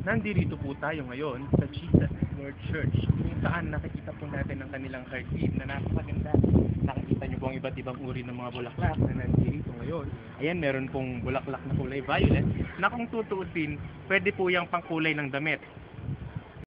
Nandito po tayo ngayon sa Jesus Lord Church, kung saan nakikita po natin ang kanilang cursive na napakaganda. Nakikita niyo po ang iba't ibang uri ng mga bulaklak na nandito ngayon. Ayan, meron pong bulaklak na kulay violet na kung tutuusin, pwede po yung pangkulay ng damit.